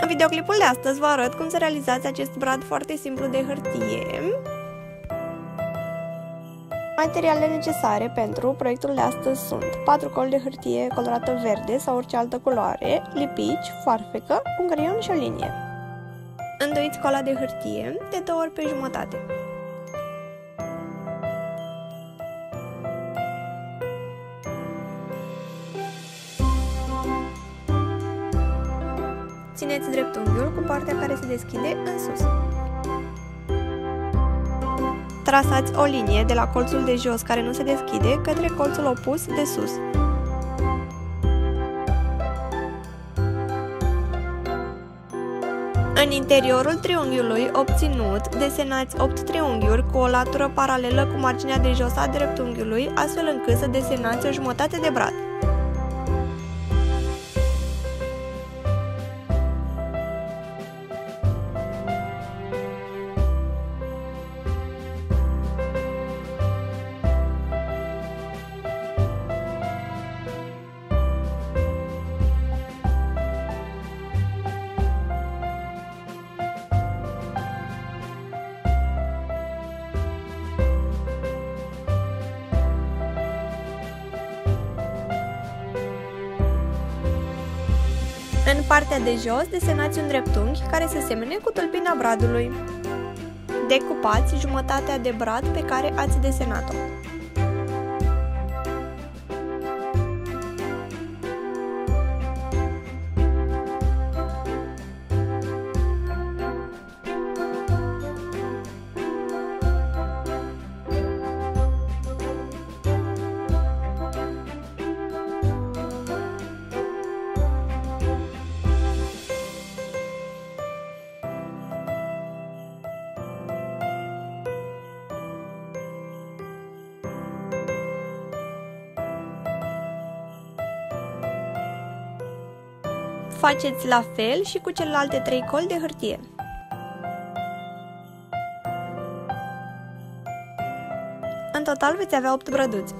În videoclipul de astăzi vă arăt cum să realizați acest brad foarte simplu de hârtie. Materialele necesare pentru proiectul de astăzi sunt 4 coli de hârtie colorată verde sau orice altă culoare, lipici, foarfecă, un creion și o linie. Îndoiți cola de hârtie de 2 ori pe jumătate. Țineți dreptunghiul cu partea care se deschide în sus. Trasați o linie de la colțul de jos care nu se deschide către colțul opus de sus. În interiorul triunghiului obținut, desenați 8 triunghiuri cu o latură paralelă cu marginea de jos a dreptunghiului, astfel încât să desenați o jumătate de brad. În partea de jos desenați un dreptunghi care se semene cu tălpina bradului. Decupați jumătatea de brad pe care ați desenat-o. Faceți la fel și cu celelalte 3 coli de hârtie. În total veți avea 8 brăduți.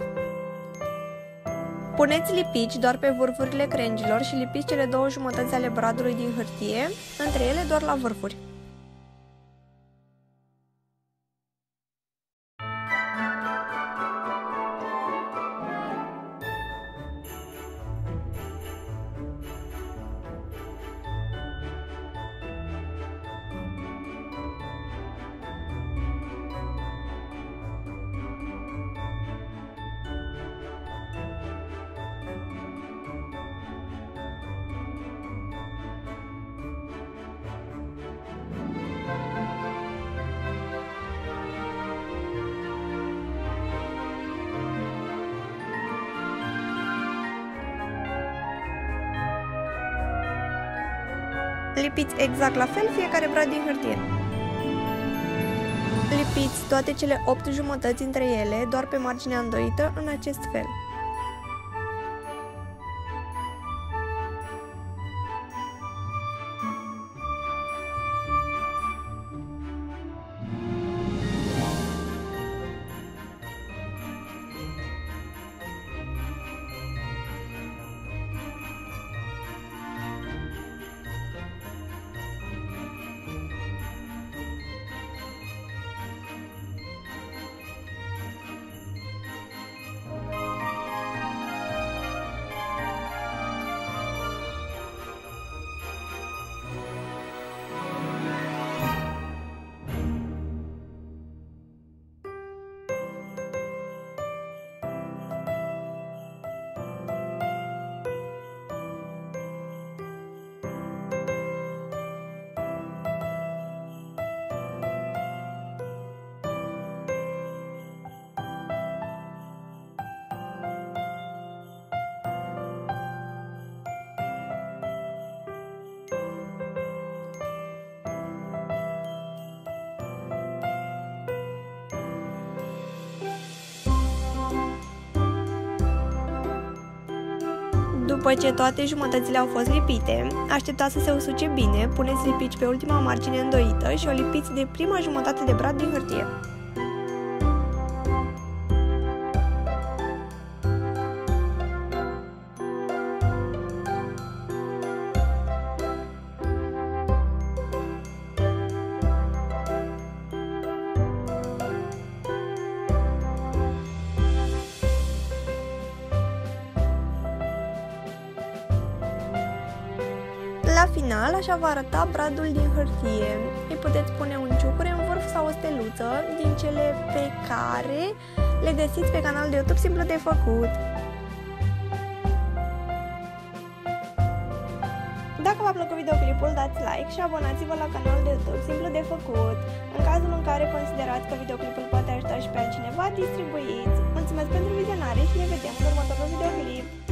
Puneți lipici doar pe vârfurile crengilor și lipiți cele 2 jumătăți ale bradului din hârtie, între ele doar la vârfuri. Lipiți exact la fel fiecare brad din hârtie. Lipiți toate cele 8 jumătăți între ele, doar pe marginea îndoită, în acest fel. După ce toate jumătățile au fost lipite, așteptați să se usuce bine, puneți lipici pe ultima margine îndoită și o lipiți de prima jumătate de brad din hârtie. La final, așa va arăta bradul din hârtie. Îi puteți pune un ciucure în vârf sau o steluță din cele pe care le găsiți pe canalul de YouTube Simplu de Făcut. Dacă v-a plăcut videoclipul, dați like și abonați-vă la canalul de YouTube Simplu de Făcut. În cazul în care considerați că videoclipul poate ajuta și pe altcineva, distribuiți. Mulțumesc pentru vizionare și ne vedem în următorul videoclip.